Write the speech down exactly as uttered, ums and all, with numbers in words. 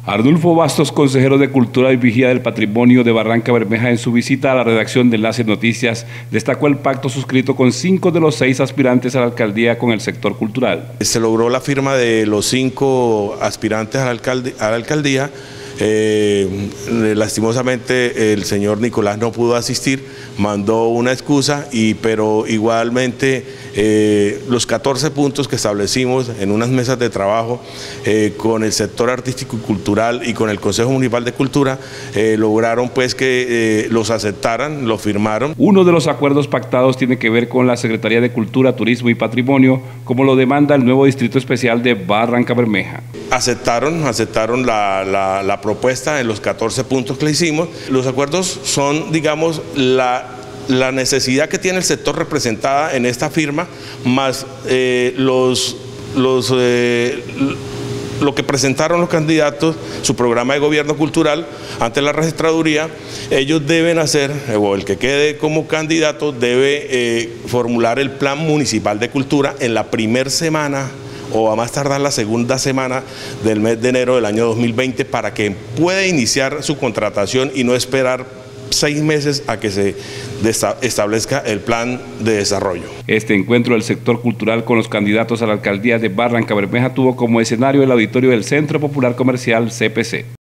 Arnulfo Bastos, consejero de Cultura y Vigía del Patrimonio de Barrancabermeja, en su visita a la redacción de Enlace Noticias, destacó el pacto suscrito con cinco de los seis aspirantes a la alcaldía con el sector cultural. Se logró la firma de los cinco aspirantes a la, alcaldía, a la alcaldía. Eh, lastimosamente el señor Nicolás no pudo asistir, mandó una excusa, y, pero igualmente eh, los catorce puntos que establecimos en unas mesas de trabajo eh, con el sector artístico y cultural y con el Consejo Municipal de Cultura eh, lograron pues que eh, los aceptaran, los firmaron. Uno de los acuerdos pactados tiene que ver con la Secretaría de Cultura, Turismo y Patrimonio, como lo demanda el nuevo Distrito Especial de Barrancabermeja. Aceptaron, aceptaron la, la, la propuesta en los catorce puntos que le hicimos. Los acuerdos son, digamos, la, la necesidad que tiene el sector representada en esta firma, más eh, los, los, eh, lo que presentaron los candidatos, su programa de gobierno cultural ante la registraduría. Ellos deben hacer, o el que quede como candidato debe eh, formular el plan municipal de cultura en la primera semana o a más tardar la segunda semana del mes de enero del año dos mil veinte, para que pueda iniciar su contratación y no esperar seis meses a que se establezca el plan de desarrollo. Este encuentro del sector cultural con los candidatos a la alcaldía de Barrancabermeja tuvo como escenario el auditorio del Centro Popular Comercial C P C.